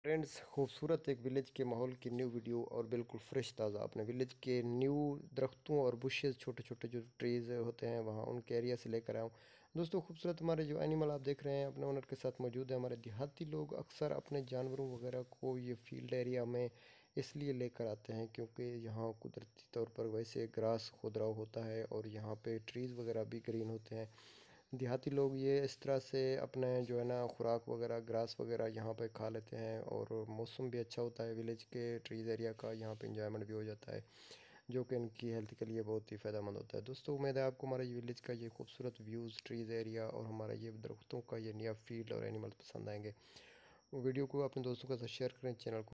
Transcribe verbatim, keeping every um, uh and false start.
Friends, खूबसूरत एक village के माहौल की न्यू वीडियो और बिल्कुल फ्रेश ताज़ा अपने विलेज के न्यू दरख्तों और बुशेस, छोटे छोटे जो ट्रीज़ होते हैं वहाँ उनके एरिया से लेकर आया हूँ। दोस्तों, खूबसूरत हमारे जो एनिमल आप देख रहे हैं अपने ओनर के साथ मौजूद है। हमारे देहाती लोग अक्सर अपने जानवरों वगैरह को ये फील्ड एरिया में इसलिए लेकर आते हैं क्योंकि यहाँ कुदरती तौर पर वैसे ग्रास खुदरा होता है और यहाँ पे ट्रीज़ वगैरह भी ग्रीन होते हैं। देहाती लोग ये इस तरह से अपने जो है ना खुराक वगैरह ग्रास वगैरह यहाँ पे खा लेते हैं और मौसम भी अच्छा होता है विलेज के ट्रीज़ एरिया का। यहाँ पे इंजॉयमेंट भी हो जाता है जो कि इनकी हेल्थ के लिए बहुत ही फ़ायदेमंद होता है। दोस्तों, उम्मीद है आपको हमारा ये विलेज का ये खूबसूरत व्यूज़, ट्रीज़ एरिया और हमारा ये दरख्तों का ये नया फील्ड और एनिमल पसंद आएंगे। वीडियो को अपने दोस्तों के साथ शेयर करें, चैनल को